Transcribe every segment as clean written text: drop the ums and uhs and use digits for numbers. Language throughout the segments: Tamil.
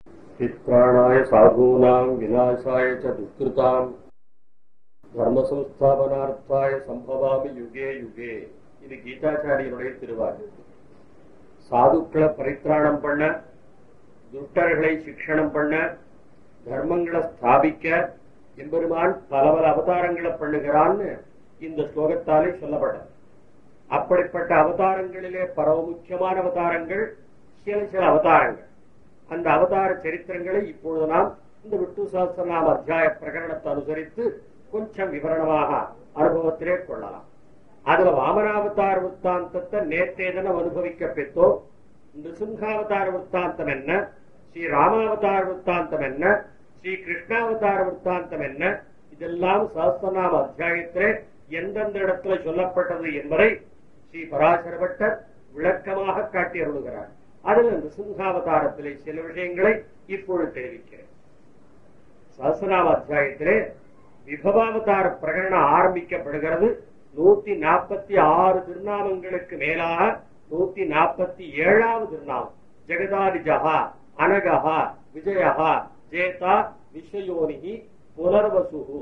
பித்ராணாய சாதூனாம் விநாசாய ச துஷ்கிருதாம் தர்ம சம்ஸ்தாபனார்த்தாய சம்பவாமி யுகே யுகே. இது கீதாச்சாரியனுடைய திருவாக்கு. சாதுக்களை பரித்ராணம் பண்ண, துஷ்டர்களை சிக்ஷணம் பண்ண, தர்மங்களை ஸ்தாபிக்க எம்பெருமான் பல பல அவதாரங்களை பண்ணுகிறான்னு இந்த ஸ்லோகத்தாலே சொல்லப்பட்டது. அப்படிப்பட்ட அவதாரங்களிலே பரவ முக்கியமான அவதாரங்கள் சில சில அவதாரங்கள். அந்த அவதார சரித்திரங்களை இப்பொழுது நாம் இந்த விஷ்ணு சஹஸ்ரநாம அத்தியாய பிரகரணத்தை அனுசரித்து கொஞ்சம் விவரணமாக அனுபவத்திலே கொள்ளலாம். அதுல வாமனாவதார விற்த்தாந்தத்தை நேற்றே தினம் அனுபவிக்க பெற்றோம். நிருசிம்ஹாவதார விற்த்தாந்தம் என்ன, ஸ்ரீ ராமாவதார விற்த்தாந்தம் என்ன, ஸ்ரீ கிருஷ்ணாவதார விற்த்தாந்தம் என்ன, இதெல்லாம் சஹஸ்ரநாம அத்தியாயத்திலே எந்தெந்த இடத்துல சொல்லப்பட்டது என்பதை ஸ்ரீ பராசர பட்டர் விளக்கமாக காட்டி அருளுகிறார். அதில் நிருசிம்ஹாவதாரத்திலே சில விஷயங்களை இப்பொழுது தெரிவிக்கிறேன். சஹஸ்ரநாம அத்தியாயத்திலே விபவாவதார பிரகடனம் ஆரம்பிக்கப்படுகிறது. 146 திருநாமங்களுக்கு மேலாக 147வது திருநாமம் ஜெகதாதிஜஹா அனகஹா விஜயஹா ஜேதா விஸ்வயோனிஹி புனர்வசுஹு.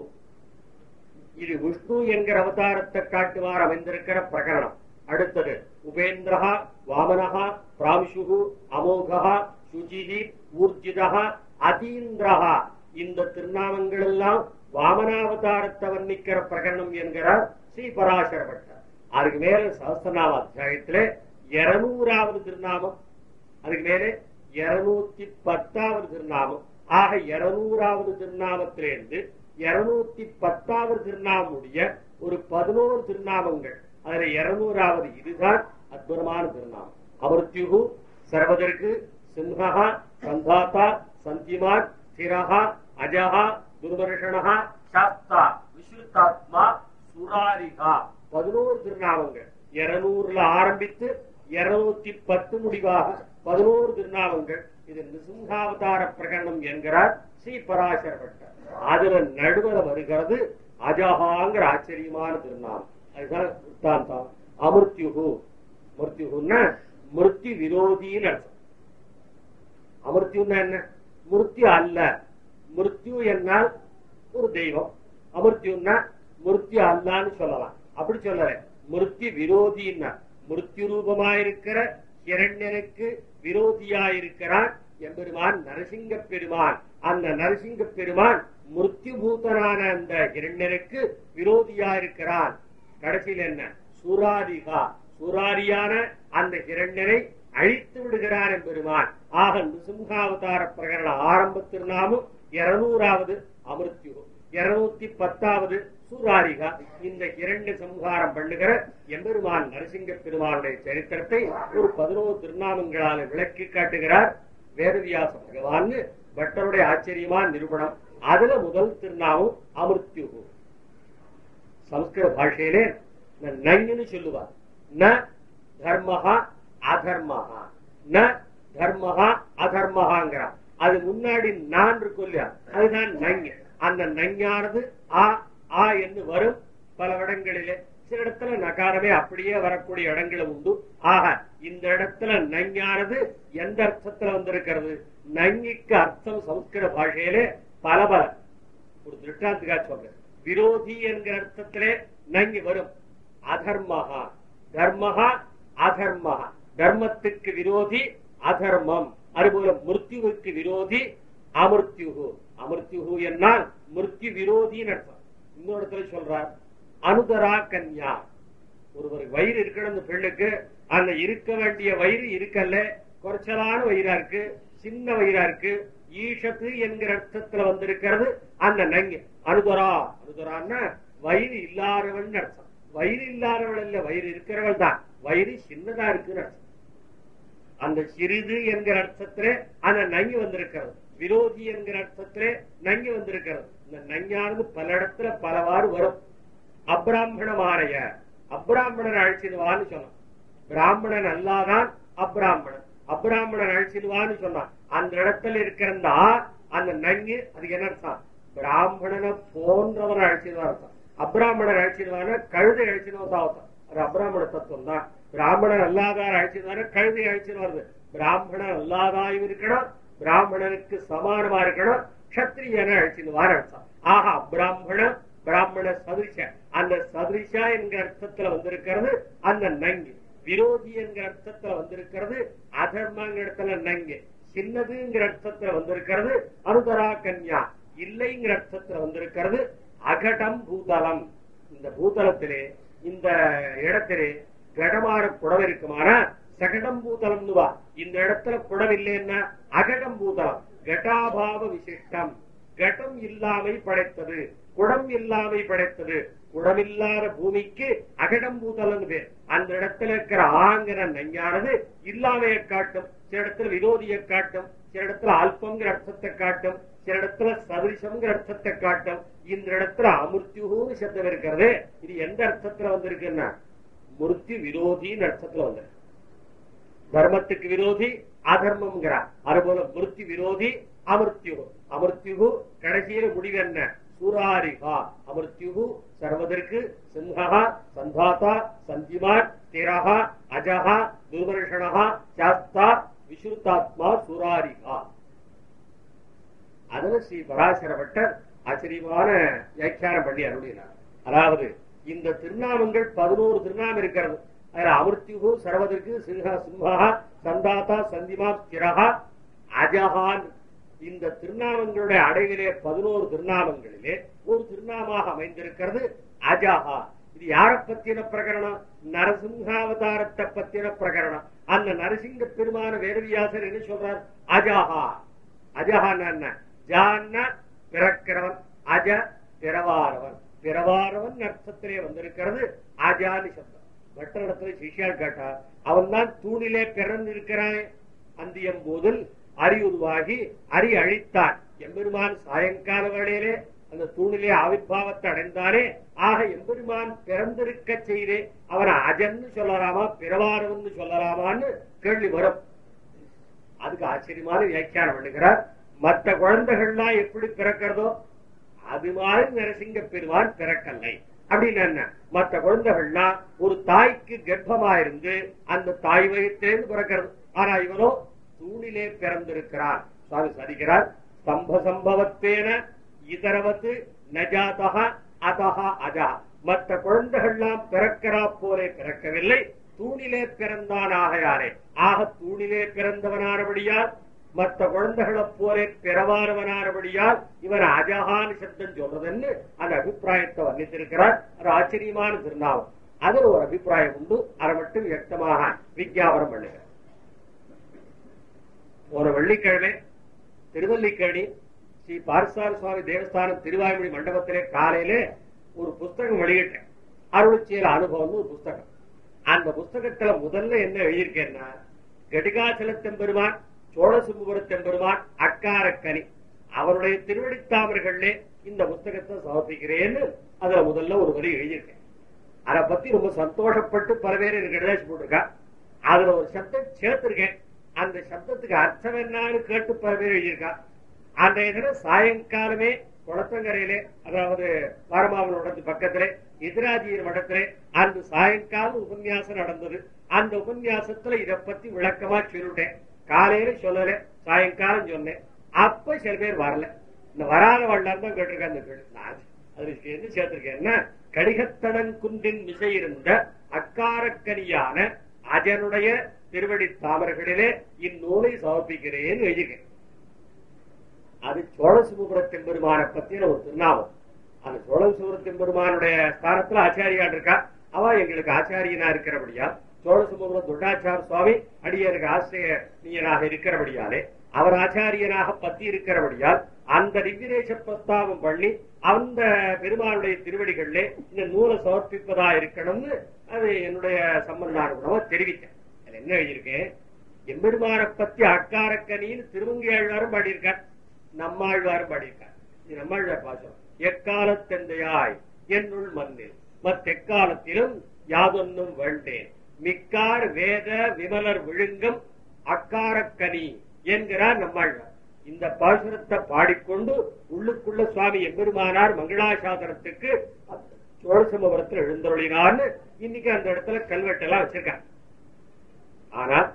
இது விஷ்ணு என்கிற அவதாரத்தை காட்டுவார் அமைந்திருக்கிற பிரகரணம். அடுத்தது உபேந்திரஹா வாமனஹா பிராம்சுஹு அமோகஹா சுஜிஹி ஊர்ஜிதஹா அதீந்திரஹா. இந்த திருநாமங்கள் எல்லாம் வாமனாவதாரத்தை வர்ணிக்கிற பிரகடனம் என்கிறார் ஸ்ரீ பராசர பட்டர். அதுக்கு மேல சஹஸ்ரநாம அத்தியாயத்திலே 200வது திருநாமம், அதுக்கு மேலே 210வது திருநாமம். ஆக 200வது திருநாமத்திலிருந்து 210வது திருநாமம் உடைய ஒரு 11 திருநாமங்கள். அதுல 200வது இதுதான் அற்புதமான திருநாமம். அமிர்த்யுஹு சர்வதற்கு சிம்ஹா சந்தாதா சந்திமான் ஸ்திரஹா அஜஹா துர்வர்ஷணஹா சாஸ்தா விஸ்ருதாத்மா சுராரிகா. 11 திருநாமங்கள். 200ல ஆரம்பித்து 210 முடிவாக 11 திருநாமங்கள். இது நிருசிம்ஹாவதார பிரகடனம் என்கிறார் ஸ்ரீ பராசர பட்டர். அதுல நடுவர வருகிறது அஜஹாங்கிற ஆச்சரியமான திருநாமம். அதுதான் விற்த்தாந்தம். அமிர்த்யுஹு. மிருத்யுன்னா மிருத்யு விரோதின்னு அர்த்தம். அமிர்த்யுன்னா என்ன? மிருத்யு அல்ல. மிருத்யு என்னால் ஒரு தெய்வம், அமிர்த்யுன்னா மிருத்யு அல்லான்னு சொல்லலாம். அப்படி சொல்லல, மிருத்யு விரோதின்னா மிருத்யு ரூபமாயிருக்கிற ஹிரண்யனுக்கு விரோதியாயிருக்கிறான் எம்பெருமான் நரசிங்க பெருமான். அந்த நரசிங்க பெருமான் மிருத்யு பூதனான அந்த ஹிரண்யனுக்கு விரோதியாயிருக்கிறான். கடைசியில் என்ன? சூராரிகா. சூராரியான அந்த ஹிரண்யனை அழித்து விடுகிறான் எம்பெருமான். ஆக நிருசிம்ஹாவதார பிரகரண ஆரம்ப திருநாமம் 200வது அமிர்த்யு, 210வது சூராரிகா. இந்த இரண்டு சம்ஹாரம் பண்ணுகிற எம்பெருமான் நரசிங்க பெருமானுடைய சரித்திரத்தை ஒரு 11 திருநாமங்களால விளக்கி காட்டுகிறார் வேதவியாச பகவான். பட்டருடைய ஆச்சரியமான நிரூபணம். அதுல முதல் திருநாமம் அமிர்த்யு. சம்ஸ்கிருத பாஷையிலே நன்னு சொல்லுவார். ந தர்மஹா அதர்மஹா, ந தர்மஹா அதர்மஹாங்கிறார். அது முன்னாடி நான் இருக்கும் இல்லையா, அதுதான் நஞ். அந்த நஞ்ஞானது ஆ ஆ என்று வரும் பல இடங்களிலே. சில இடத்துல நகாரமே அப்படியே வரக்கூடிய இடங்களும் உண்டு. ஆக இந்த இடத்துல நஞ்ஞானது எந்த அர்த்தத்துல வந்திருக்கிறது? நஞ்சுக்கு அர்த்தம் சம்ஸ்கிருத பாஷையிலே பல பல. ஒரு திருஷ்டாந்துக்காக சொல்றேன். விரோதி என்கிற அர்த்தத்திலே நஞ்சு வரும். அதர்மஹா, தர்மஹா அதர்மஹா, தர்மத்துக்கு விரோதி அதர்மம். அதுபோல மிருத்யுவுக்கு விரோதி அமிர்த்யுஹு. அமிர்த்யுஹு என்னால் மிருத்யு விரோதின்னு அர்த்தம். இன்னொரு இடத்துல சொல்றார் அனுதரா கன்யா. ஒருவர் வயிறு இருக்கணும் அந்த பெண்ணுக்கு, அந்த இருக்க வேண்டிய வயிறு இருக்கல்ல, குறைச்சலான வயிறா இருக்கு, சின்ன வயிறா இருக்கு. ஈஷத்து என்கிற அர்த்தத்துல வந்திருக்கிறது அந்த நங்கு. அனுதரா, அனுதரான்னா வயிறு இல்லாதவன் அர்த்தம். வயிறு இல்லாதவள் இல்ல, வயிறு இருக்கிறவள் தான். வயிறு சின்னதா இருக்குன்னு அர்த்தம். அந்த சிறிது என்கிற அர்த்தத்திலே அந்த நங்கி வந்திருக்கிறது. விரோதி என்கிற அர்த்தத்திலே நங்கி வந்திருக்கிறது. இந்த நஞ்சானது பல இடத்துல பலவாறு வரும். அப்ராமணமானைய, அப்ராமணன் அழைச்சிடுவான்னு சொன்னான். பிராமணன் அல்லாதான் அப்ராமணன், அப்ராமணன் அழைச்சிடுவான்னு சொன்னான். அந்த இடத்துல இருக்கிற அந்த நங்கு அதுக்கு என்ன அர்த்தம்? பிராமணனை போன்றவன் அழைச்சிடுவான் அர்த்தம். அப்ராமணன் அழைச்சிடுவான கழுதை அழைச்சிடுவா அர்த்தம். அது அப்ராமண தத்துவம் தான். பிராமணன் அல்லாதார் அழைச்சிடுவான கழுதை அழைச்சிடுவாரு. பிராமணன் அல்லாதாயும் இருக்கணும், பிராமணனுக்கு சமானமா இருக்கணும், கத்திரியனை அழைச்சிடுவார் அர்த்தம். ஆக அப்ராமண பிராமண சதுரிஷ, அந்த சதுரிஷா என்கிற அர்த்தத்துல வந்திருக்கிறது அந்த நங்கு. விரோதி என்கிற அர்த்தத்துல வந்திருக்கிறது அதர்மங்கிற இடத்துல நங்கு. சின்னதுங்கிற அர்த்தத்துல வந்திருக்கிறது அனுதரா கன்யா, இல்லைங்கிற அர்த்தத்துல வந்திருக்கிறது அகடம் பூதலம். இந்த பூதலத்திலே இந்த இடத்திலே கடமான குடம் இருக்குமானா சகடம் பூதலம். இந்த இடத்துல குடம் இல்லைன்னா அகடம் பூதலம். கட்டாபாவ விசிஷ்டம், கடம் இல்லாமை படைத்தது, குடம் இல்லாமை படைத்தது. குடமில்லாத பூமிக்கு அகடம் பூதலம் பேர். அந்த இடத்துல இருக்கிற ஆங்கிற நஞ்ஞானது இல்லாமையை காட்டும், சில இடத்துல விரோதியை காட்டும், சில இடத்துல அல்பங்கிற அர்த்தத்தை காட்டும், சில இடத்துல சதுரிசம்ங்கிற அர்த்தத்தை காட்டும். இந்த இடத்துல அமிர்த்யுன்னு சப்தம் இருக்கிறது. இது எந்த அர்த்தத்துல வந்திருக்குன்னா மிருத்யு விரோதின்னு அர்த்தத்துல வந்திருக்கு. தர்மத்துக்கு விரோதி அதர்மம்ங்கிறார். அதுபோல மிருத்யு விரோதி அமிர்த்யு. அமிர்த்யு கடைசியில முடிவு என்ன? சூராரிகா. அமிர்த்யு சர்வதற்கு சிம்ஹா சந்தாதா சந்திமான் ஸ்திரஹா அஜஹா துர்வர்ஷணஹா சாஸ்தா விசுத்தாத்மா சூராரிகா. அதுல ஸ்ரீ பராசர பட்டர் ஆச்சரியமான வியாக்கியானம் பண்ணி அருளினார். அதாவது இந்த திருநாமங்கள் 11 திருநாமம் இருக்கிறது. அதுல அமிர்த்யு சர்வதற்கு சிம்ஹா சிம்ஹா சந்தாதா சந்திமா ஸ்திரஹா அஜஹான். இந்த திருநாமங்களுடைய அடைவிலே 11 திருநாமங்களிலே ஒரு திருநாமாக அமைந்திருக்கிறது அஜஹா. இது யாரை பத்தின பிரகரணம்? நரசிம்ஹாவதாரத்தை பத்தின பிரகரணம். அந்த நரசிங்க பெருமான வேதவியாசர் என்ன சொல்றார்? அஜஹா. அஜஹான்னா என்ன? ஜான்னா பிறக்கிறவன், அஜ பிறவாரவன். பிறவாரவன் அர்த்தத்திலே வந்திருக்கிறது அஜானி சப்தம். மற்ற இடத்துல சிஷியால் கேட்டா அவன் தான் தூணிலே பிறந்திருக்கிறான். அந்தியம் போதில் அரி உருவாகி அரி அழித்தான். எம்பெருமான் சாயங்கால வேளையிலே அந்த தூணிலே ஆவிர்வாவத்தை அடைந்தானே. ஆக எம்பெருமான் பிறந்திருக்க செய்தே அவனை அஜன்னு சொல்லலாமா பிறவாரவன்னு சொல்லலாமான்னு கேள்வி வரும். அதுக்கு ஆச்சரியமான வியாக்கியானம் பண்ணுகிறார். மற்ற குழந்தைகள்லாம் எப்படி பிறக்கிறதோ அது மாதிரி நரசிங்க பெருமான் பிறக்கலை அப்படின்னு என்ன? மற்ற குழந்தைகள்லாம் ஒரு தாய்க்கு கர்ப்பமா இருந்து அந்த தாய் வயிற்றிலிருந்து பிறக்கிறது. ஆனா இவனோ தூணிலே பிறந்திருக்கிறான். சுவாமி சாதிக்கிறார், ஸ்தம்ப சம்பவத்தேன இதரவத்து நஜாதா அதஹா அஜா. மற்ற குழந்தைகள்லாம் பிறக்கிறா போலே பிறக்கவில்லை, தூணிலே பிறந்தான் ஆகையாரே. ஆக தூணிலே பிறந்தவனானபடியால் மற்ற குழந்தைகளை போலே பிறவானவனானபடியால் இவர் அஜஹான் சப்தம் சொல்றதுன்னு அந்த அபிப்பிராயத்தை வர்ணித்திருக்கிறார். அது ஆச்சரியமான திருநாமம். அதில் ஒரு அபிப்பிராயம் உண்டு. அதை மட்டும் வியக்தமாக விஞ்ஞாபனம் பண்ணுகிறார். ஒரு வெள்ளிக்கிழமை திருவல்லிக்கேணி ஸ்ரீ பார்சார் சுவாமி தேவஸ்தானம் திருவாய்மொழி மண்டபத்திலே காலையிலே ஒரு புஸ்தகம் வெளியிட்டேன். அருள்சியல் அனுபவம்னு ஒரு புஸ்தகம். அந்த புஸ்தகத்துல முதல்ல என்ன எழுதியிருக்கேன்னா, கடிகாச்சலத்தெம்பெருமான் சோழசும்புரத்தெம்பெருமான் அக்காரக்கனி அவருடைய திருவடித்தாமர்களே இந்த புஸ்தகத்தை சமர்ப்பிக்கிறேன்னு அதுல முதல்ல ஒரு வரி எழுதியிருக்கேன். அதை பத்தி ரொம்ப சந்தோஷப்பட்டு பல பேர் எனக்கு எழுதாச்சு போட்டிருக்கா. அதுல ஒரு சப்தம் சேர்த்திருக்கேன். அந்த சப்தத்துக்கு அர்த்தம் என்னன்னு கேட்டு பல பேர் எழுதியிருக்கா. அந்த இதுல சாயங்காலமே குளத்தங்கரையிலே, அதாவது பாரமாவன் மடத்து பக்கத்திலே எதிராஜியர் மடத்திலே அந்த சாயங்காலம் உபன்யாசம் நடந்தது. அந்த உபன்யாசத்துல இதை பத்தி விளக்கமா சொல்லிட்டேன். காலையில சொல்லல, சாயங்காலம் சொன்னேன். அப்ப சில பேர் வரல. இந்த வராத வள்ளார் தான் கேட்டிருக்கேன். அந்த கேள்வி நான் அதுக்கு என்ன சேர்த்திருக்கேன்னா, கடிகத்தனன் குன்றின் மிசை இருந்த அக்காரக்கனியான அஜனுடைய திருவடி தாமர்களிலே இந்நூலை சமர்ப்பிக்கிறேன் எழுதிக்கிறேன். அது சோழசுபுரத்தெம்பெருமான பத்தின ஒரு திருநாமம். அந்த சோழசுபுரத்தெம்பெருமானுடைய ஸ்தானத்துல ஆச்சாரியான் இருக்கா. அவ எங்களுக்கு ஆச்சாரியனா இருக்கிறபடியா சோழசுபுர துட்டாச்சார சுவாமி அடியருக்கு ஆசிரியனாக இருக்கிறபடியாலே அவர் ஆச்சாரியனாக பத்தி இருக்கிறபடியால் அந்த திவ்யதேச பிரஸ்தாபம் பண்ணி அந்த பெருமானுடைய திருவடிகளிலே இந்த நூலை சமர்ப்பிப்பதா இருக்கணும்னு அது என்னுடைய சம்பந்தானுகுணமா தெரிவித்தேன். அதுல என்ன எழுதியிருக்கேன், எம்பெருமான பத்தி அக்காரக்கனின்னு திருமங்கையாழ்வாரும் பாடியிருக்கார், நம்மாழ்வாரும் பாடியிருக்கார். இது நம்மாழ்வார் பாசம். எக்காலத்தெந்தையாய் என்னுள் மண்ணில் மத்தெக்காலத்திலும் யாதொன்னும் வேண்டேன் மிக்கார் வேத விமலர் விழுங்கம் அக்காரக்கனி என்கிறார் நம்மாழ்வார். இந்த பாசுரத்தை பாடிக்கொண்டு உள்ளுக்குள்ள சுவாமி எம்பெருமானார் மங்களாசாசனத்துக்கு சோழசமபுரத்தில் எழுந்தருளினார்னு இன்னைக்கு அந்த இடத்துல கல்வெட்டெல்லாம் வச்சிருக்காங்க. ஆனா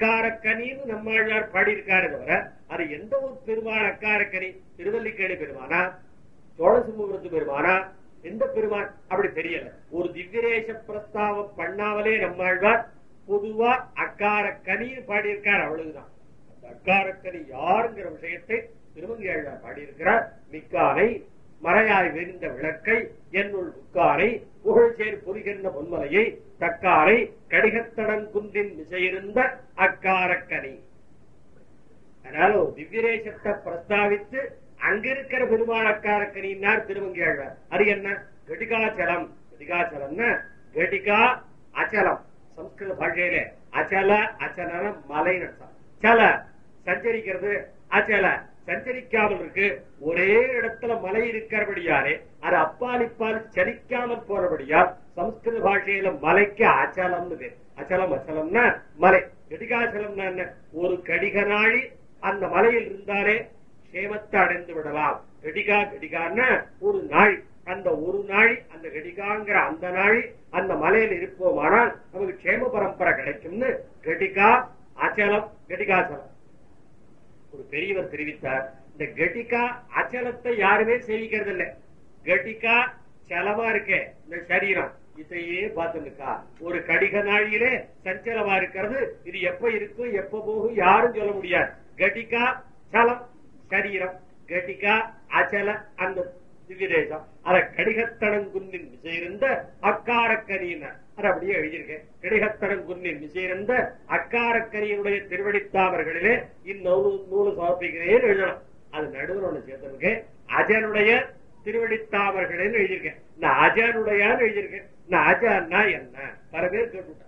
அக்காரக்கனின்னு நம்மாழ்வார் பாடியிருக்காரு தவிர அது எந்த ஒரு பெருமான் அக்காரக்கனி, திருவல்லிக்கேணி பெருமானா, சோழசிம்மபுரத்து பெருமானா, எந்த பெருமான் அப்படி தெரியல. ஒரு திவ்யரேச பிரஸ்தாவம் பண்ணாமலே நம்மாழ்வார் பொதுவா அக்காரக்கனின்னு பாடியிருக்கார், அவ்வளவுதான். அந்த அக்காரக்கனி யாருங்கிற விஷயத்தை திருமங்கையாழ்வார் பாடியிருக்கிறார். மிக்கானை மறையாய் வெறிந்த விளக்கை என்னுள் உக்கானை புகழ்ச்சேர் புரிகின்ற பொன்மலையை தக்காரை கடிகத்தடன் குன்றின் மிசையிருந்த அக்காரக்கனி. அதனால ஒரு திவ்யரேசத்தை பிரஸ்தாவித்து அங்க இருக்கிற பெருமாள் அக்காரக்கனின்னார் திருமங்கையாழ்வார். அது என்ன? கடிகாச்சலம். கடிகாச்சலம்னா கடிகா அச்சலம். சம்ஸ்கிருத பாஷையில அச்சல அச்சலன மலை நடத்தம். சல சஞ்சரிக்கிறது, அச்சல சஞ்சரிக்காமல் இருக்கு. ஒரே இடத்துல மலை இருக்கிறபடியாலே அது அப்பால் இப்பால் சலிக்காமல் போறபடியால் சம்ஸ்கிருத பாஷையில மலைக்கு அச்சலம்னு பேர். அச்சலம் அச்சலம்னா மலை. கடிகாச்சலம்னா என்ன? ஒரு கடிக நாழி அந்த மலையில் இருந்தாலே சேமத்தை அடைந்து விடலாம். கடிகா கடிகான்னா ஒரு நாழி. அந்த ஒரு நாழி அந்த கடிகாங்கிற அந்த நாழி அந்த மலையில் இருப்போமானால் நமக்கு க்ஷேம பரம்பரை கிடைக்கும்னு கடிகா அச்சலம் கடிகாச்சலம். ஒரு பெரியவர் தெரிவித்தார், இந்த கடிகா அச்சலத்தை யாருமே சேவிக்கிறது இல்லை. கடிகா சலமா இருக்கே இந்த சரீரம், இதையே பார்த்துக்கா. ஒரு கடிக நாழியிலே சஞ்சலமா இருக்கிறது. இது எப்ப இருக்கும் எப்ப போகும் யாரும் சொல்ல முடியாது. கடிகா சலம் சரீரம், கடிகா அச்சல அந்த திவ்யதேசம். அத கடிகத்தடங்குன்னின் விசையிருந்த அக்காரக்கனியினர் அது அப்படியே எழுதியிருக்கேன். கடிகத்தடங்குன்னின் விசையிருந்த அக்காரக்கனியினுடைய திருவடித்தாமர்களிலே இந்நூலு சமர்ப்பிக்கிறேன்னு எழுதணும். அது நடுவில் ஒண்ணு சேர்த்திருக்கேன். அஜனுடைய திருவடித்தாமர்களேன்னு எழுதியிருக்கேன். நான் அஜனுடையான்னு எழுதியிருக்கேன். நான் அஜன்னா என்ன பல பேர் கேட்டுவிட்டேன்.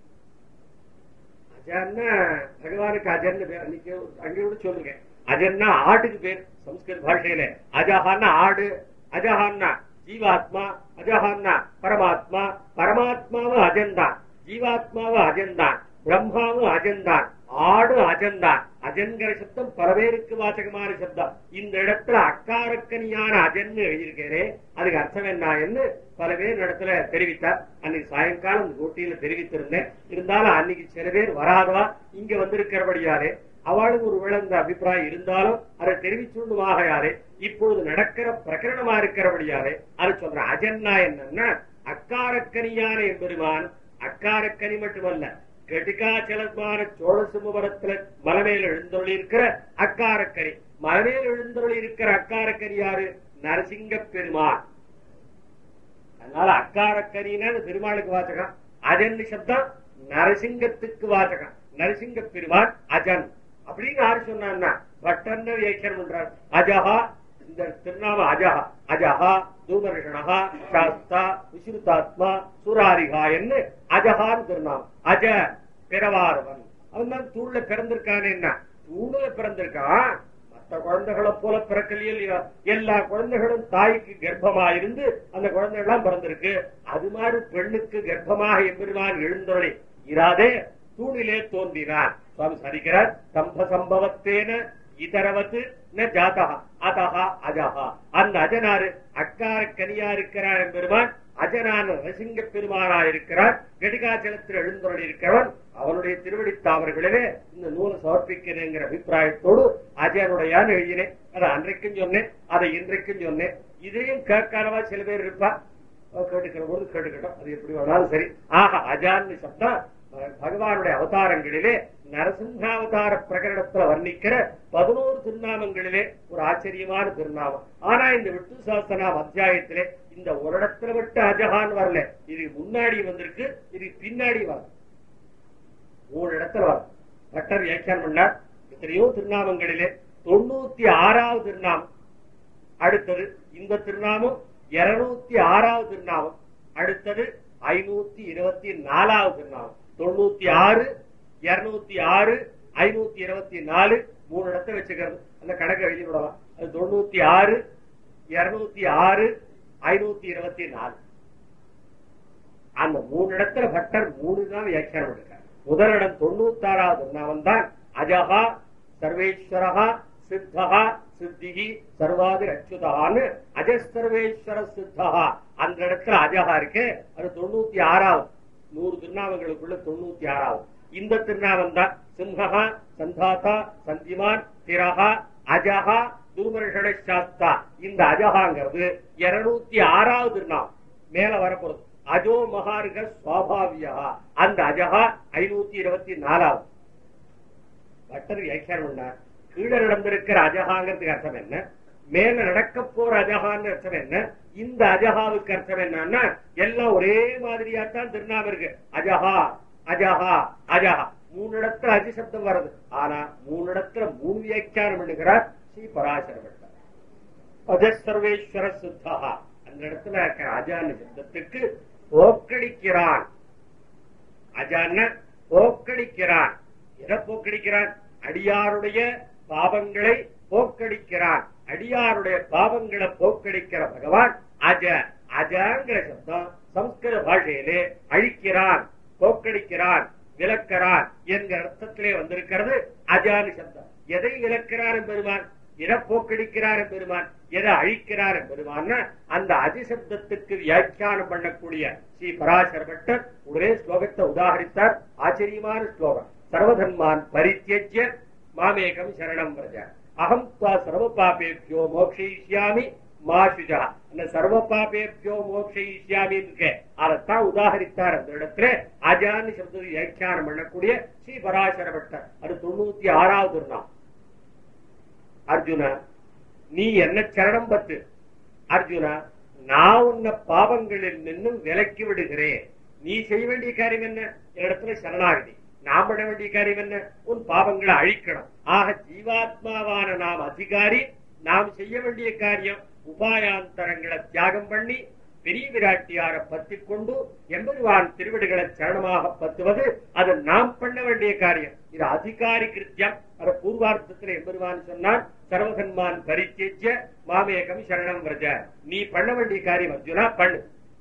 அஜன்னா பகவானுக்கு அஜன்னு பேர். அன்னைக்கு அங்கேயோட சொல்லுங்க. அஜன்னா ஆட்டுக்கு பேர் சம்ஸ்கிருத பாஷையில. அஜஹான்னா ஆடு, அஜஹான்னா ஜீவாத்மா, அஜஹான்னா பரமாத்மா. பரமாத்மாவும் அஜன்தான், ஜீவாத்மாவும் அஜன்தான், பிரம்மாவும் அஜன்தான், ஆடு அஜன்தான். அஜன்கிற சப்தம் பலவேருக்கு வாசகமான சப்தம். இந்த இடத்துல அக்காரக்கனியான அஜன்னு எழுதியிருக்கிறேன். அதுக்கு அர்த்தம் என்ன பல பேர் இடத்துல தெரிவித்தார். அன்னைக்கு சாயங்காலம் இந்த போட்டியில தெரிவித்திருந்தேன். இருந்தாலும் அன்னைக்கு சில பேர் வராதவா இங்க வந்திருக்கிறபடியாரே அவளுக்கு ஒரு வேளை இந்த அபிப்பிராயம் இருந்தாலும் அதை தெரிவிச்சுடுவாக யாரு இப்பொழுது நடக்கிற பிரகரணமா இருக்கிறபடியாரே அதை சொல்றேன். அஜன்னா என்னன்னா அக்காரக்கனியான எம்பெருமான். அக்காரக்கனி மட்டுமல்ல, கடிகாச்சலமான சோழசிம்மபுரத்துல மலைமேல் எழுந்தொழி இருக்கிற அக்காரக்கனி. மலைமேல் எழுந்தொழி இருக்கிற அக்காரக்கனி யாரு? நரசிங்க பெருமான். அதனால அக்காரக்கனின்னா பெருமாளுக்கு வாசகம். அஜன் சப்தம் நரசிங்கத்துக்கு வாசகம். நரசிங்க பெருமான் அஜன் அப்படின்னு யாரு சொன்னா பட்டன்னு வியாக்கியானம் பண்றார். அஜஹா இந்த திருநாம அஜஹா. அஜஹா தூமர்ஷணஹா சாஸ்தா விசுருத்தாத்மா சுராரிகா என்று அஜஹான்னு திருநாமம். அஜ பிறவாரவன். அவன் தான் தூள்ல பிறந்திருக்கானே. என்ன தூணுல பிறந்திருக்கான். மற்ற குழந்தைகளை போல பிறக்கலையே. எல்லா குழந்தைகளும் தாய்க்கு கர்ப்பமா இருந்து அந்த குழந்தைகள்லாம் பிறந்திருக்கு. அது மாதிரி பெண்ணுக்கு கர்ப்பமாக எம்பெருமான் எழுந்தொழி இராதே தூணிலே தோன்றினார். சுவாமி சாதிக்கிறார், தம்ப சம்பவத்தேன இதரவத்து ந ஜாதா அதஹா அஜஹா. அந்த அஜனாரு அக்காரக்கனியா இருக்கிறார் எம்பெருமான். அஜனான நரசிங்க பெருமானா இருக்கிறார். கடிகாச்சலத்தில் எழுந்தொழி இருக்கிறவன். அவனுடைய திருவடித்தாவர்களிலே இந்த நூலை சமர்ப்பிக்கிறேங்கிற அபிப்பிராயத்தோடு அஜனுடையான்னு எழுதினேன். அதை அன்றைக்கும் சொன்னேன், அதை இன்றைக்கும் சொன்னேன். இதையும் கேட்காதவா சில பேர் இருப்பா. கேட்டுக்கிற போது கேட்டுக்கிட்டோம், அது எப்படி வேணாலும் சரி. ஆக அஜான்னு சப்தம் பகவானுடைய அவதாரங்களிலே நரசிம்ஹாவதார பிரகரணத்துல வர்ணிக்கிற 11 திருநாமங்களிலே ஒரு ஆச்சரியமான திருநாமம். ஆனா இந்த விஷ்ணு சஹஸ்ரநாம அத்தியாயத்திலே இந்த ஒரு இடத்துல விட்டு அஜஹான் வரல. இது முன்னாடி வந்திருக்கு, இது பின்னாடி வரல. 3 இடத்துல வரும். பட்டர் வியாக்கியானம் பண்ணார். எத்தனையோ திருநாமங்களிலே 96வது திருநாமம். அடுத்தது இந்த திருநாமம் 206வது திருநாமம். அடுத்தது 524வது திருநாமம். 96, 206, 524 3 இடத்தை வச்சுக்கிறது. அந்த கணக்கு எழுதி விடலாம். அது 96, 206, 524. அந்த 3 இடத்துல பட்டர் 3 தான் வியாக்கியானம் பண்ணிருக்கார். முதலிடம் 96வது திருநாமம் தான் அஜஹா சர்வேஸ்வரஹா சித்தஹா சித்திகி சர்வாதி அச்சுதான்னு அஜசர்வேஸ்வர சித்தஹா. அந்த இடத்துல அஜஹா இருக்கு. அது 96வது. 100 திருநாமங்களுக்குள்ள 96வது. இந்த திருநாமம் தான் சிம்ஹா, சந்தாதா, சந்திமான், திரஹா, அஜஹா, துர்மர்ஷண சாஸ்தா. இந்த அஜஹாங்கிறது 206வது நாள் மேல வரப்போறது. அஜோ மகார்க சுவாபாவியா. அந்த அஜஹா 524வது. பட்டர் வியாக்கியானம் பண்ணார். கீழே நடந்திருக்கிற அஜஹாங்கிறதுக்கு அர்த்தம் என்ன, மேல நடக்க போற அஜஹான்னு அர்த்தம் என்ன, இந்த அஜஹாவுக்கு அர்த்தம் என்னன்னா எல்லாம் ஒரே மாதிரியாத்தான் திருநாமம் இருக்கு. அஜஹா அஜஹா அஜஹா. 3 இடத்துல அஜிசப்தம் வருது. ஆனா 3 இடத்துல 3 வியாக்கியானம் பண்ணுகிறார் ஸ்ரீ பராசர பட்டர். அஜசர்வேஸ்வர சுத்தா. அந்த இடத்துல அஜான சப்தத்துக்கு போக்கடிக்கிறான். அஜான போக்கடிக்கிறான். எதை போக்கடிக்கிறான்? அடியாருடைய பாவங்களை போக்கடிக்கிறான். அடியாருடைய பாவங்களை போக்கடிக்கிற பகவான் அஜ. அஜங்கிற சப்தம் சம்ஸ்கிருத பாஷையிலே அழிக்கிறான், போக்கடிக்கிறான், விலக்கிறான் என்கிற அர்த்தத்திலே வந்திருக்கிறது அஜானு சப்தம். எதை விலக்கிறார் பெருமான், எதை போக்கடிக்கிறார் பெருமான், எதை அழிக்கிறார் பெருமான். அந்த அதிசப்தத்துக்கு வியாக்கியானம் பண்ணக்கூடிய ஸ்ரீ பராசர பட்டர் ஒரே ஸ்லோகத்தை உதாகரித்தார். ஆச்சரியமான ஸ்லோகம். சர்வதன்மான் பரித்யஜ்ய மாமேகம் சரணம் பிரஜ அகம் துவா சர்வ பாபேபியோ மோக்ஷயிஷ்யாமி மா சுஜா. அந்த சர்வ பாபேபியோ மோக்ஷயிஷ்யாமி இருக்கு. அதைத்தான் உதாகரித்தார் அந்த இடத்துல அஜான்னு சப்தத்தை வியாக்கியானம் பண்ணக்கூடிய ஸ்ரீ பராசர பட்டர். அது 96வது நாள். அர்ஜுனா நீ என்ன சரணம் பத்து. அர்ஜுனா நான் உன்னை பாவங்களில் நின்னும் விலக்கி விடுகிறேன். நீ செய்ய வேண்டிய காரியம் என்ன? இடத்துல சரணாகதி. நாம் பண்ண வேண்டிய காரியம் என்ன? உன் பாவங்களை அழிக்கணும். ஆக ஜீவாத்மாவான நாம் அதிகாரி. நாம் செய்ய வேண்டிய காரியம் உபாயாந்தரங்களை தியாகம் பண்ணி பெரிய விராட்டியார பத்தி கொண்டு எம்பெருமான் திருவிடுகளை சரணமாக பத்துவது. அது நாம் பண்ண வேண்டிய காரியம். இது அதிகாரி கிருத்தியம். அது பூர்வார்த்தத்தில் எம்பெருமான் சொன்னான் சர்வசன்மான் பரித்யஜ்ய மாமேகம் சரணம் விரஜ. நீ பண்ண வேண்டிய காரியம் அர்ஜுனா பண்ணு.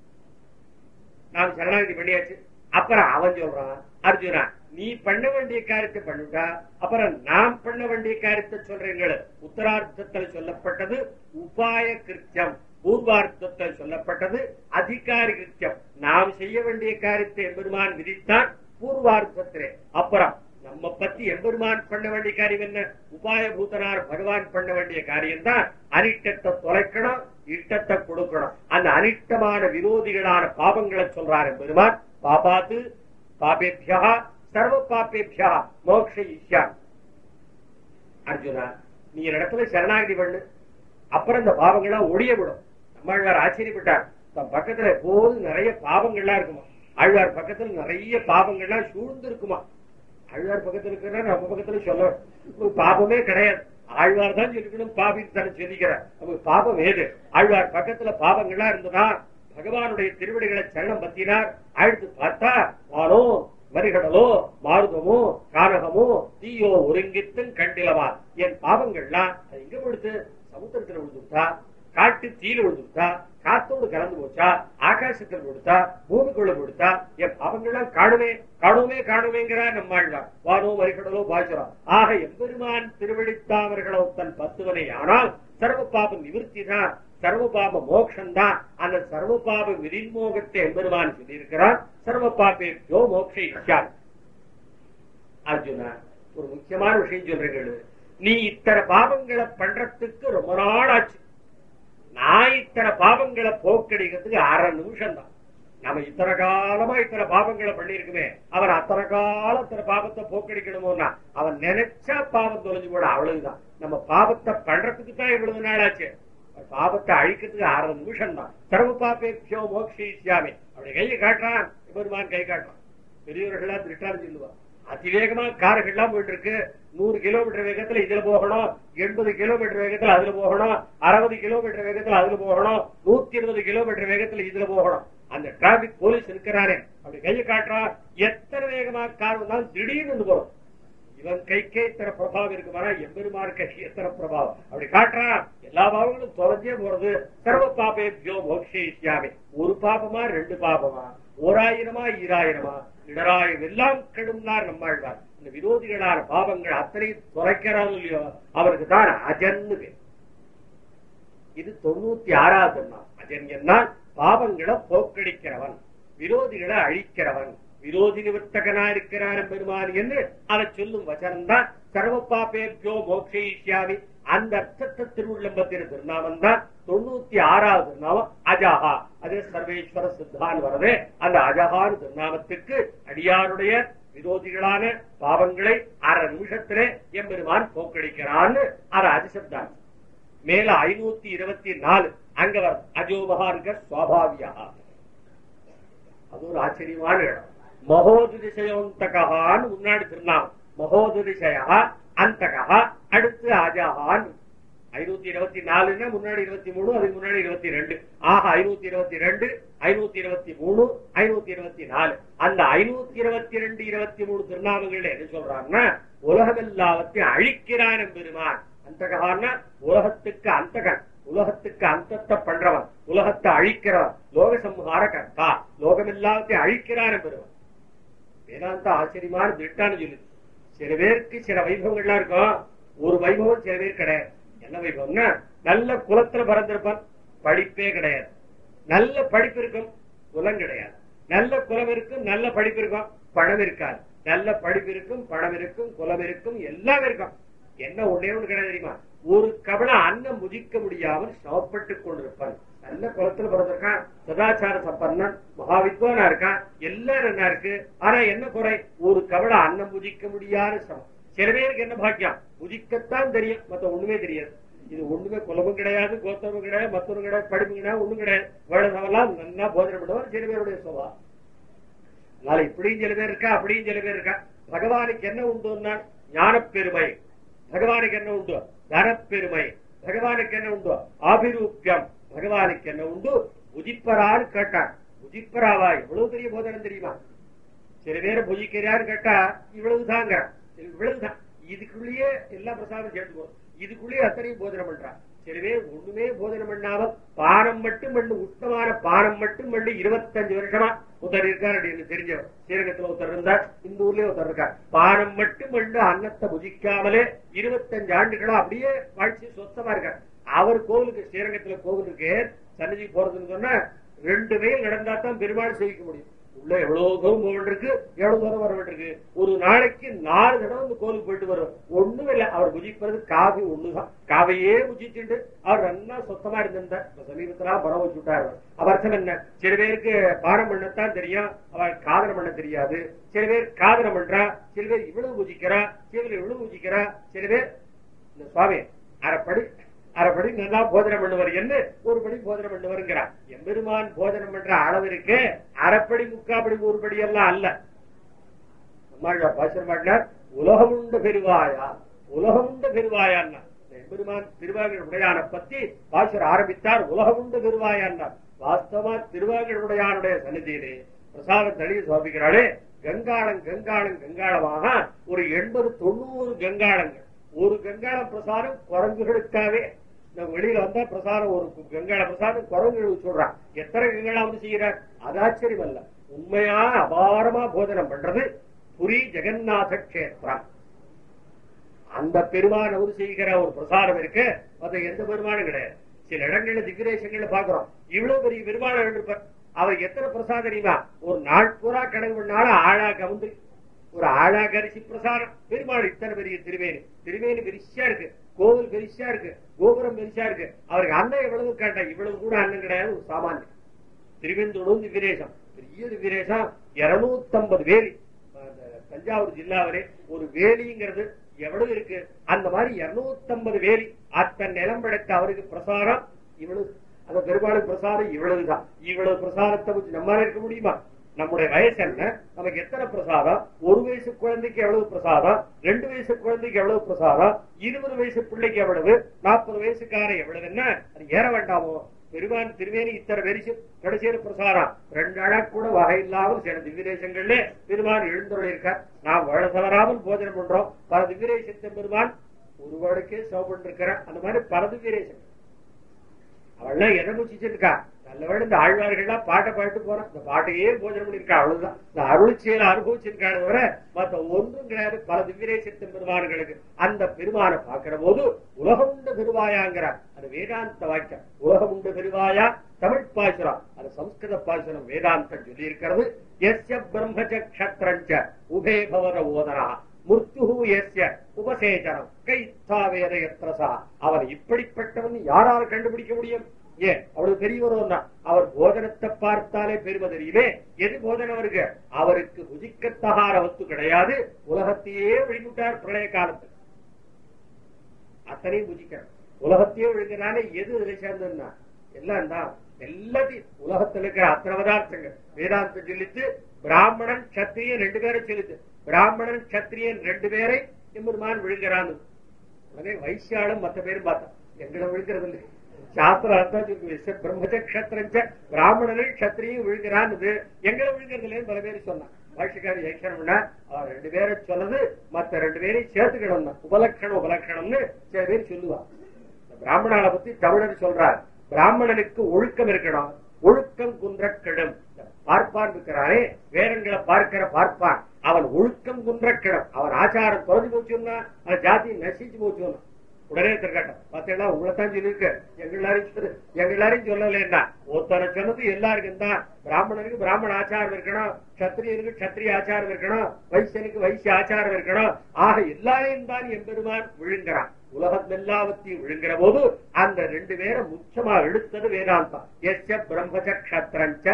நாம் சரணாகதி பண்ணியாச்சு. அப்புறம் அவன் சொல்றான் அர்ஜுனா நீ பண்ண வேண்டிய காரியத்தை பண்ணிட்டா அப்புறம் நாம் பண்ண வேண்டிய காரியத்தை சொல்றீங்களே. உத்தரார்த்தத்தில் சொல்லப்பட்டது உபாய கிருத்தியம், பூர்வார்த்தத்தில் சொல்லப்பட்டது அதிகாரி கிருத்தியம். நாம் செய்ய வேண்டிய காரியத்தை எம்பெருமான் விதித்தான் பூர்வார்த்தத்திலே. அப்புறம் நம்ம பத்தி எம்பெருமான் பண்ண வேண்டிய காரியம் என்ன? உபாய பூதனார் பகவான் பண்ண வேண்டிய காரியம் தான் அனிஷ்டத்தை தொலைக்கணும், இஷ்டத்தை கொடுக்கணும். அந்த அனிஷ்டமான விரோதிகளான பாவங்களை சொல்றார் எம்பெருமான். பாபாத்து பாபேபியா சர்வ பாபேபியா மோக்ஷயிஷ்யாமி. அர்ஜுனா நீ இடத்துல சரணாகதி பண்ணு. அப்புறம் இந்த பாவங்கள்லாம் ஒழிய விடும். நம்மாழ்வார் ஆச்சரியப்பட்டார். பக்கத்துல எப்போதும் நிறைய பாவங்கள்லாம் இருக்குமா. ஆழ்வார் பக்கத்துல நிறைய பாவங்கள்லாம் சூழ்ந்து இருக்குமா. ஆழ்வார் பக்கத்துல இருக்கிற நம்ம பக்கத்துல சொல்ல பாபமே கிடையாது. ஆழ்வார் தான் இருக்கணும் பாபின்னு தானே சொல்லிக்கிறார். நமக்கு பாபம் ஏது? ஆழ்வார் பக்கத்துல பாவங்கள்லாம் இருந்ததா பகவானுடைய திருவடிகளை சரணம் பத்தினார். அடுத்து பார்த்தா வானோ மரிகடலோ மாருதமோ கானகமோ தீயோ ஒருங்கித்தும் கண்டிலவா. என் பாவங்கள்லாம் அது எங்க விழுது? சமுத்திரத்துல விழுந்துட்டா, காட்டு தீல விழுந்துட்டா, காத்தோடு கலந்து போச்சா, ஆகாசத்தில் கொடுத்தா, பூமிக்குள்ள கொடுத்தா, என் பாவங்கள்லாம் காணுமே காணுமே காணுமேங்கிறார் நம்மாழ்வார். வானோ மரிகடலோ பாசுரா. ஆக எம்பெருமான் திருவடித்தாமர்களோ தன் பத்துவனை. ஆனால் சர்வ பாபம் நிவர்த்தி தான், சர்வ பாப மோக்ஷம் தான். அந்த சர்வ பாப விதிமோகத்தை எம்பெருமான் சொல்லியிருக்கிறார். சர்வ பாபேபியோ மோக்ஷயிஷ்யாமி. அர்ஜுனா ஒரு முக்கியமான விஷயம் சொல்றீங்க. நீ இத்தனை பாவங்களை பண்றதுக்கு ரொம்ப நாள் ஆச்சு. நான் இத்தனை பாவங்களை போக்கடிக்கிறதுக்கு 1/2 நிமிஷம் தான். நம்ம இத்தனை காலமா இத்தனை பாவங்களை பண்ணிருக்குமே, அவன் அத்தனை காலம் இத்தனை பாவத்தை போக்கடிக்கணுமோன்னா அவன் நினைச்சா பாவம் தொலைஞ்சு போட. அவ்வளவுதான். நம்ம பாவத்தை பண்றதுக்கு தான் இவ்வளவு நாள் ஆச்சு. பாவத்தை அழிக்கிறதுக்கு 1/2 நிமிஷம் தான். சர்வ பாபேபியோ மோக்ஷயிஷ்யாமி. அப்படி கையை காட்டுறான் பெருமான். கை காட்டுறான். பெரியவர்களா திருட்டான்னு சொல்லுவான். அதிவேகமா கார்கள்லாம் போயிட்டு இருக்கு. 100 கிலோமீட்டர் வேகத்துல இதுல போகணும், 80 கிலோமீட்டர் வேகத்துல அதுல போகணும், 60 கிலோமீட்டர் வேகத்துல அதுல போகணும், 120 கிலோமீட்டர் வேகத்துல இதுல போகணும். அந்த டிராபிக் போலீஸ் இருக்கிறாரே அப்படி கையை காட்டுறான். எத்தனை வேகமா கார் வந்தாலும் திடீர்னு போறோம். இவன் கைக்கே இத்தனை பிரபாவம் இருக்குமானா எம்பெருமான் கை எத்தனை பிரபாவம். அப்படி காட்டுறான். எல்லா பாவங்களும் தொலைஞ்சே போறது. சர்வ பாபேபியோ மோக்ஷயிஷ்யாமி. ஒரு பாபமா 2 பாபமா 1000 2000 இடராயம் எல்லாம் கெடும்னார் நம்மாழ்வார். இந்த விரோதிகளான பாவங்கள் அத்தனை தொலைக்கிறான் இல்லையோ அவருக்கு தான் அஜன்னு பேர். இது 96வது நாள். அஜன் என்னால் பாவங்களை போக்கடிக்கிறவன், விரோதிகளை அழிக்கிறவன் விரோதி நிவர்த்தகனா இருக்கிறார் பெருமான் என்று அதை சொல்லும் வசனம் தான் சர்வ பாபேபியோ மோக்ஷயிஷ்யாமி. அந்த அர்த்தத்தை திருவுள்ளம்பத்தின் திருநாமம் தான் 96வது திருநாமம் அஜஹா. அதே சர்வேஸ்வர சித்தான் வரது. அந்த அஜஹான் திருநாமத்துக்கு அடியாருடைய விரோதிகளான பாவங்களை அரை நிமிஷத்திலே எம்பெருமான் போக்கடிக்கிறான்னு அது அதிசப்தான். மேல 524 அங்க வர அஜோமகார்க சுவாபாவியா. அது ஒரு ஆச்சரியமான இடம். மகோதிசயோந்தகான்னு முன்னாடி திருநாமம். மகோதிசயா அந்தகா, அடுத்து அஜஹான். 524 முன்னாடி 23, அதுக்கு முன்னாடி 22. ஆக 522, 523, 524. அந்த 522, 23 திருநாமங்கள் என்ன சொல்றாங்கன்னா உலகம் எல்லாவற்றையும் அழிக்கிறான் பெருமான். அந்தகான்னா உலகத்துக்கு அந்தகன், உலகத்துக்கு அந்தத்தை பண்றவன், உலகத்தை அழிக்கிறவன், லோக சம்ஹார கர்த்தா, லோகம் எல்லாத்தையும் அழிக்கிறான் பெருமான். வேதாந்த ஆச்சரியமான திட்டான்னு சொல்லுது. சில பேருக்கு சில வைபவங்கள்லாம் இருக்கும், ஒரு வைபவம் சில பேர் கிடையாது. என்ன வைபவம்னா நல்ல குலத்துல பிறந்திருப்பான், படிப்பே கிடையாது. நல்ல படிப்பு இருக்கும், குலம் கிடையாது. நல்ல குலம் இருக்கும், நல்ல படிப்பு இருக்கும், பணம் இருக்காது. நல்ல படிப்பு இருக்கும், பணம் இருக்கும், குலம் இருக்கும், எல்லாம் இருக்கும். என்ன ஒன்னே ஒண்ணு கிடையாது தெரியுமா? ஒரு கவல அன்னம் புஜிக்க முடியாமல் சவப்பட்டு கொண்டிருப்பான். நல்ல குலத்துல பிறந்திருக்கான், சதாச்சார சம்பன்னன், மகாவித்வானா இருக்கான், எல்லாம் என்ன இருக்கு. ஆனா என்ன குறை? ஒரு கவல அன்னம் புஜிக்க முடியாத சமம். சில பேருக்கு என்ன பாக்கியம், புஜிக்கத்தான் தெரியும், மத்த ஒண்ணுமே தெரியாது. இது ஒண்ணுமே குலமும் கிடையாது, கோத்தமும் கிடையாது, மத்தொரு கிடையாது, படிப்பு கிடையாது, ஒண்ணும் கிடையாது. வேடசவெல்லாம் நல்லா போதனை பண்ணுவார் சில பேருடைய சுவா. அதனால இப்படியும் சில பேர் இருக்கா, அப்படியும் சில பேர் இருக்கா. பகவானுக்கு என்ன உண்டுன்னா ஞானப்பெருமை, பகவானுக்கு என்ன உண்டு தனப்பெருமை, பகவானுக்கு என்ன உண்டு ஆபிரூப்பியம், பகவானுக்கு என்ன உண்டு புஜிப்பரான்னு கேட்டார். புஜிப்பராவா இவ்வளவு பெரிய போதனம் தெரியுமா? சில பேரை புஜிக்கிறான்னு கேட்டா இவ்வளவுதாங்க, இவ்வளவுதான். இதுக்குள்ளேயே எல்லா பிரசாதம் சேர்த்துக்கோ, இதுக்குள்ளேயே அத்தனையும் போதனம் பண்றான். சில பேர் ஒண்ணுமே போதனம் பண்ணாமல் பானம் மட்டும் பண்ணு, உத்தமான பானம் மட்டும் பண்ணு 25 வருஷமா ஒருத்தர் இருக்கார் அப்படின்னு தெரிஞ்சவர். ஸ்ரீரங்கத்துல ஒருத்தர் இருந்தார், இந்த ஊர்லயே ஒருத்தர் இருக்கார். பானம் மட்டும் பண்ணு அன்னத்தை புஜிக்காமலே 25 ஆண்டுகளா அப்படியே வாழ்ச்சி சொத்தமா இருக்கார். அவர் கோவிலுக்கு, ஸ்ரீரங்கத்துல கோவிலுக்கு சன்னதி போறதுன்னு சொன்னா 2 மைல் நடந்தா தான் பெருமாள் சேவிக்க முடியும். உள்ள எவ்வளவு தூரம் போக வேண்டியிருக்கு, எவ்வளவு தூரம் வர வேண்டியிருக்கு. ஒரு நாளைக்கு 4 தடவை இந்த கோவிலுக்கு போயிட்டு வரும். ஒண்ணும் இல்லை, அவர் புஜிப்பது காவி ஒண்ணுதான். காவையே புஜிச்சுட்டு அவர் நல்லா சொத்தமா இருந்திருந்தார். சமீபத்துல பரவ வச்சுட்டார். அவர்த்தம் என்ன, சில பேருக்கு பானம் பண்ணத்தான் தெரியும், அவர் காதனம் பண்ண தெரியாது. சில பேர் காதனம் பண்றா, சில பேர் இவ்வளவு புஜிக்கிறா, சில பேர் இவ்வளவு புஜிக்கிறா. சில பேர் இந்த சுவாமி அரைப்படி நல்லா போதனம் பண்ணுவார், என்ன ஒரு படி போதனம் பண்ணுவாருங்கிறார். எம்பெருமான் போதனம் பண்ற அளவு இருக்கு, அரைப்படி முக்காப்படி ஒரு படி எல்லாம் அல்ல. பாசமாட்டினார் உலகம் உண்ட பெருவாயா, உலகம் உண்ட பெருவாயான்னா எம்பெருமான் திருவாகர் உடையான பத்தி பாசர் ஆரம்பித்தார். உலகம் உண்ட பெருவாயான்னார். வாஸ்தவமா திருவாகர் உடையானுடைய சன்னிதியிலே பிரசாத தளியை சுவாமிக்கிறாளே, கங்காளம் கங்காளம் கங்காளமாக ஒரு 80-90 கங்காளங்கள். ஒரு கங்காளம் பிரசாரம் குரங்குகளுக்காகவே. வெளியில வந்தா பிரசாரம், ஒரு கங்காள பிரசாரம் குரங்குகளுக்கு சொல்றான். எத்தனை கங்காளம் வந்து செய்யறார், அது ஆச்சரியம் அல்ல. உண்மையா அபாரமா போதனம் பண்றது புரி ஜெகநாத கஷேத்திரம். அந்த பெருமான் வந்து செய்கிற ஒரு பிரசாரம் இருக்கு, அது எந்த பெருமானும் கிடையாது. சில இடங்கள்ல திவ்யதேசங்கள்ல பாக்குறோம், இவ்வளவு பெரிய பெருமாள் இருப்பார். அவர் எத்தனை பிரசாதம் தெரியுமா? ஒரு நாள் பூரா கணக்கு பண்ணாலும் ஆழா கவுந்து ஒரு ஆழா கரிசி பிரசாரம். பெருமாள் இத்தனை பெரிய திருவேணி, திருவேணி பெருசா இருக்கு, கோவில் பெருசா இருக்கு, கோபுரம் பெருசா இருக்கு. அவருக்கு அன்னம் எவ்வளவு கேட்டா இவ்வளவு கூட அன்னம் கிடையாது. ஒரு சாமானியம் திருவெந்தூரும் திவ்யதேசம், பெரிய திவ்யதேசம். 250 வேலி. தஞ்சாவூர் ஜில்லாவிலே ஒரு வேலிங்கிறது எவ்வளவு இருக்கு, அந்த மாதிரி 250 வேலி. அத்தனை நிலம் படைத்த அவருக்கு பிரசாரம் இவ்வளவு. அந்த பெருமாளுக்கு பிரசாரம் இவ்வளவுதான். இவ்வளவு பிரசாரத்தை வச்சு நம்மளால இருக்க முடியுமா? நம்முடைய வயசு என்ன, நமக்கு எத்தனை பிரசாதம்? 1 வயசு குழந்தைக்கு எவ்வளவு பிரசாதம், 2 வயசு குழந்தைக்கு எவ்வளவு பிரசாதம், 20 வயசு பிள்ளைக்கு எவ்வளவு, 40 வயசுக்கார எவ்வளவு, என்ன அது ஏற வேண்டாமோ? பெருமான் திருவேணி இத்தனை வரிசை கடைசியில பிரசாரம் 2 அழ கூட வகை இல்லாமல் சில திவ்யதேசங்கள்ல பெருமான் எழுந்துள்ள இருக்கார். நாம் வழ தவறாமல் போஜனம் பண்றோம். பல திவ்யதேசத்தை பெருமான் ஒரு வேளைக்கே சவப்பட்டு இருக்கிறார். அந்த மாதிரி பல திவ்யதேசங்கள். அவள்லாம் எதை முச்சிச்சிருக்கா? நல்லவேளை இந்த ஆழ்வார்கள்லாம் பாட்டை பாட்டு போறான், இந்த பாட்டையே போஜனம் பண்ணிருக்கா, அவ்வளவுதான். இந்த அருள் செயலை அனுபவிச்சிருக்கான தவிர மற்ற ஒன்றும் கிடையாது. பல திவ்யரேசத்தின் பெருமான்களுக்கு அந்த பெருமானை பார்க்கிற போது உலகம் உண்டு பெருவாயாங்கிறார். அது வேதாந்த வாக்கியம். உலகம் உண்டு பெருவாயா தமிழ் பாசுரம், அது சம்ஸ்கிருத பாசுரம். வேதாந்தம் சொல்லி இருக்கிறது. எஸ்ய பிரம்மச்ச க்ஷத்ரஞ்ச உபே பவர ஓதரா முர்த்து எஸ்ய உபசேச்சனம் கைத்தா வேத யத்ரசா. அவன் இப்படிப்பட்டவன் யாரால் கண்டுபிடிக்க முடியும்? ஏன் அவளுக்கு பெரியவரும் தான். அவர் போஜனத்தை பார்த்தாலே பெருமை தெரியுமே. எது போஜனம் அவருக்கு? அவருக்கு புஜிக்கத்தகார வஸ்து கிடையாது. உலகத்தையே விழுங்கிட்டார் பிரளய காலத்தில். அத்தனையும் புஜிக்கிறார். உலகத்தையே விழுங்கினாலே எது இதில் சேர்ந்ததுன்னா எல்லாம் தான். எல்லாத்தையும் உலகத்தில் இருக்கிற அத்தனை பதார்த்தங்கள் வேதாந்தம் சொல்லித்து. பிராமணன் சத்திரியன் 2 பேரை சொல்லித்து. பிராமணன் சத்திரியன் 2 பேரை எம்பெருமான் விழுங்கிறான்னு. உடனே வைசியாலும் மற்ற பேரும் பார்த்தா எங்களை விழுக்கிறது இல்லை. சாஸ்திரம் அர்த்தம் சொல்லி பிரம்மச்ச க்ஷத்ரஞ்ச பிராமணனை க்ஷத்திரியும் விழுங்கிறான்னு எங்களை விழுங்கிறது இல்லைன்னு பல பேர் சொன்னான். பாஷிக்காரி ஏக்கணும்னா அவர் 2 பேரை சொன்னது மற்ற 2 பேரையும் சேர்த்துக்கணும் தான். உபலட்சணம்னு சில பேர் சொல்லுவான். பிராமணால பத்தி தமிழர் சொல்றார். பிராமணனுக்கு ஒழுக்கம் இருக்கணும். ஒழுக்கம் குன்ற கிடம். பார்ப்பான் இருக்கிறானே, வேதங்களை பார்க்கிற பார்ப்பான், அவன் ஒழுக்கம் குன்ற கிடம். அவன் ஆச்சாரம் தொலைஞ்சு போச்சுன்னா அவன் ஜாதி நசிச்சு போச்சுன்னா உடனே திருக்கட்டம் பார்த்தீங்கன்னா உங்களைத்தான் சொல்லியிருக்கு. எல்லாரையும் சொல்லலைன்னா ஒருத்தரை சொன்னது எல்லாருக்கும் தான். பிராமணனுக்கு பிராமண ஆச்சாரம் இருக்கணும், கத்திரியனுக்கு கத்திரிய ஆச்சாரம் இருக்கணும், வைசியனுக்கு வைசிய ஆச்சாரம் இருக்கணும். ஆக எல்லாரையும் தான் எம்பெருமான் விழுங்குறான். உலகம் எல்லாவற்றையும் விழுங்குற போது அந்த 2 பேரை முக்கியமா எடுத்தது வேதாந்தம். எஸ்ய பிரம்மச்ச க்ஷத்ரஞ்ச.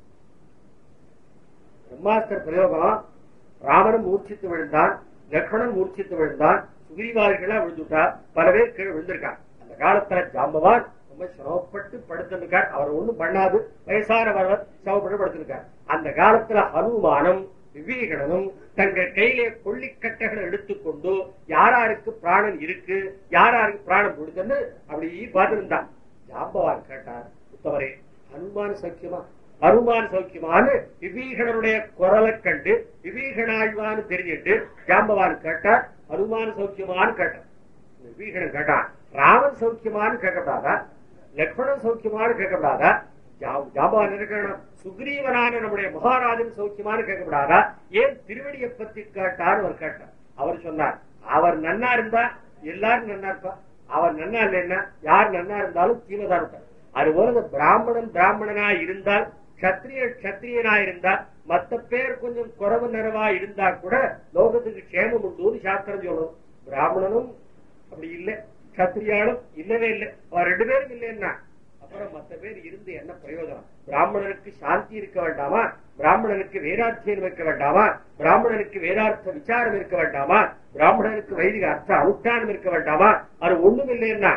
பிரம்மாஸ்திர பிரயோகம். ராமனும் மூர்ச்சித்து விழுந்தான், லக்ஷ்மணன் மூர்ச்சித்து விழுந்தான், சுக்ரீவாதிகளா விழுந்துட்டா, பல பேர் கீழே விழுந்திருக்காங்க. அந்த காலத்துல ஜாம்பவான் ரொம்ப சிரமப்பட்டு படுத்திருக்கார். அவர் ஒண்ணும் பண்ணாது, வயசானவர் சிரமப்பட்டு படுத்திருக்கார். அந்த காலத்துல ஹனுமானும் விபீஷணனும் தங்கள் கையிலே கொள்ளிக்கட்டைகளை எடுத்துக்கொண்டு யாராருக்கு பிராணன் இருக்கு, யாராருக்கு பிராணம் கொடுத்தன்னு அப்படி பார்த்திருந்தான். ஜாம்பவான் கேட்டார், உத்தவரே ஹனுமான் சௌக்கியமா? ஹனுமான் சௌக்கியமானு விபீஷணனுடைய குரலை கண்டு விபீஷணாழ்வான்னு தெரிஞ்சிட்டு ஜாம்பவான் கேட்டார், ஹனுமான் சௌக்கியமானு கேட்டார். விபீஷணன் கேட்டான், ராமன் சௌக்கியமானு கேட்கப்படாதா, லக்ஷ்மணன் சௌக்கியமானு கேட்கப்படாதா, ஜாம்பவான் இருக்கணும் சுக்ரீவனான நம்முடைய மகாராஜன் சௌக்கியமானு கேட்கப்படாதா, ஏன் திருவடியை பத்தி கேட்டார் அவர் கேட்டார். அவர் சொன்னார், அவர் நன்னா இருந்தா எல்லாரும் நன்னா இருப்பா, அவர் நன்னா இல்லைன்னா யார் நன்னா இருந்தாலும் தீமதான் இருப்பார். அதுபோல பிராமணன் பிராமணனா இருந்தால், கத்திரியனா இருந்தால், மத்த பேர் கொஞ்சம் குறவு நிறவா இருந்தா கூட லோகத்துக்கு க்ஷேமம் உண்டு சாஸ்திரம் சொல்லணும். பிராமணனும் அப்படி இல்லை, கத்திரியாலும் இல்லவே இல்லை. அவர் 2 பேரும் இல்லைன்னா அப்புறம் மத்த பேர் இருந்து என்ன பிரயோஜனம்? பிராமணனுக்கு சாந்தி இருக்க வேண்டாமா? பிராமணனுக்கு வேதாத்தியம் இருக்க வேண்டாமா? பிராமணனுக்கு வேதார்த்த விசாரம் இருக்க வேண்டாமா? பிராமணனுக்கு வைதிக அர்த்த அனுஷ்டானம் இருக்க வேண்டாமா? அது ஒண்ணும் இல்லைன்னா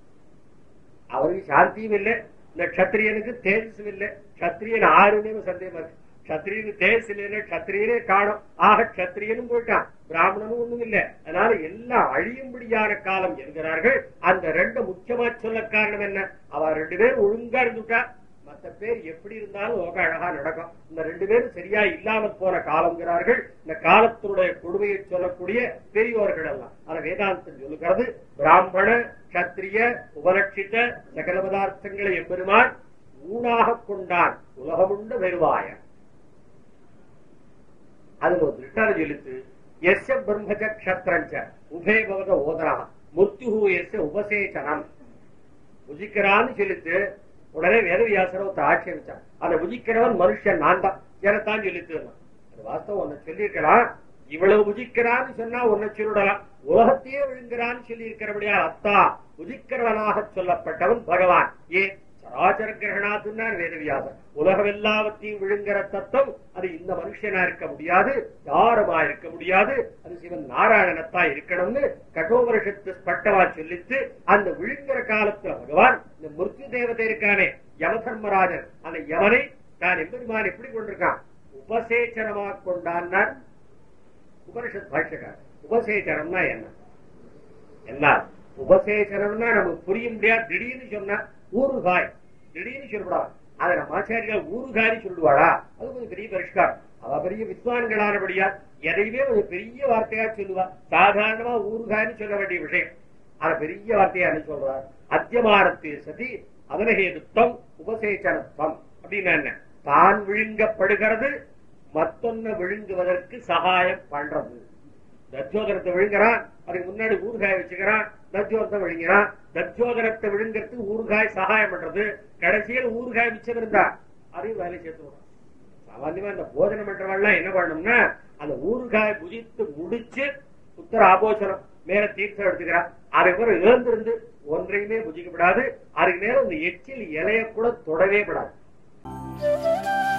அவருக்கு சாந்தியும் இல்லை, இந்த கத்திரியனுக்கு தேஜஸும் இல்லை. கத்திரியன் ஆறுன்னு சந்தேகமா இருக்கு. கத்திரியனுக்கு தேஜஸ் இல்லைன்னா கத்திரியனே காணும். ஆக கத்திரியனும் போயிட்டான், பிராமணனும் ஒண்ணும் இல்லை. அதனால எல்லாம் அழியும்படியான காலம் என்கிறார்கள். அந்த 2 முக்கியமா சொல்ல காரணம் என்ன? அவ 2 பேரும் ஒழுங்கா இருந்துட்டா மத்த பேர் எப்படி இருந்தாலும் லோக அழகா நடக்கும். இந்த 2 பேரும் சரியா இல்லாம போன காலம்ங்கிறார்கள். இந்த காலத்தினுடைய கொடுமையை சொல்லக்கூடிய பெரியோர்கள் எல்லாம் அதை வேதாந்தம் சொல்லுகிறது. பிராமண கத்திரிய உபலட்சித்த சகல பதார்த்தங்களை எம்பெருமான் ஊனாக கொண்டான். உலகமுண்டு வருவாய. அதுல ஒரு திருட்டான சொல்லித்து, எஸ்ய பிரம்மச்ச க்ஷத்ரஞ்ச உபே பவத ஓதரா முர்த்து எஸ்ய உபசேச்சனம். புஜிக்கிறான்னு சொல்லித்து உடனே வேதவியாசரத்தை ஆட்சேபிச்சான். அதை புஜிக்கிறவன் மனுஷன் நான் தான், எனத்தான் சொல்லித்து. அது வாஸ்தவம் ஒன்ன சொல்லியிருக்கலாம். இவ்வளவு புஜிக்கிறான்னு சொன்னா ஒன்ன சொல்லிடலாம். உலகத்தையே விழுங்கிறான்னு சொல்லி இருக்கிறபடியா அத்தா புஜிக்கிறவனாக சொல்லப்பட்டவன் பகவான். ஏன் சராச்சர கிரகணாத்துன்னா வேதவியாசர். உலகம் எல்லாவற்றையும் விழுங்கிற தத்துவம் அது இந்த மனுஷனா இருக்க முடியாது, யாரமா இருக்க முடியாது, அது சிவன் நாராயணத்தா இருக்கணும்னு கட்டோபனிஷத்து ஸ்பட்டமா சொல்லித்து அந்த விழுங்கிற காலத்துல பகவான் இந்த மிருத்யு தேவதை இருக்கானே யமதர்மராஜன், அந்த யமனை தான் எம்பெருமான் எப்படி கொண்டிருக்கான்? உபசேச்சனமா கொண்டான். உபனிஷத் பாஷ்யக்கார் உபசேச்சனம்னா என்ன? என்ன உபசேச்சனம்னா நமக்கு புரிய முடியாது. திடீர்னு சொன்னா ஊறுகாய் திடீர்னு சொல்லக்கூடாது. அதை நம்ம ஆச்சாரியால் ஊறுகாய்னு சொல்லுவாளா? அது கொஞ்சம் பெரிய பரிஷ்காரம். அவ பெரிய வித்வான்களானபடியா எதையுமே கொஞ்சம் பெரிய வார்த்தையா சொல்லுவா. சாதாரணமா ஊறுகாய்னு சொல்ல வேண்டிய விஷயம் அதை பெரிய வார்த்தையா சொல்றார். அத்தியமானத்து சதி அதனஹேதுத்வம் உபசேச்சனத்துவம் அப்படின்னா என்ன? தான் விழுங்கப்படுகிறது மத்தொன்ன விழுங்குவதற்கு சகாயம் பண்றது. தத்யோதனத்தை விழுங்குறான், அதுக்கு முன்னாடி ஊறுகாய் வச்சுக்கிறான், தத்யோதனத்தை விழுங்கிறான். தத்யோதனத்தை விழுங்கிறதுக்கு ஊறுகாய் சகாயம் பண்றது. கடைசியில் ஊறுகாய் மிச்சம் இருந்தா அதையும் வேலை சேர்த்து விடும். சாமான்யமா இந்த போஜனம் பண்றவெல்லாம் என்ன பண்ணணும்னா அந்த ஊறுகாய் புதித்து முடிச்சு உத்தர ஆபோசனம் மேல தீர்த்தம் எடுத்துக்கிறான். அதை கூட இழந்திருந்து ஒன்றையுமே புஜிக்கப்படாது. அதுக்கு நேரம் இந்த எச்சில் இலைய கூட தொடவே படாது.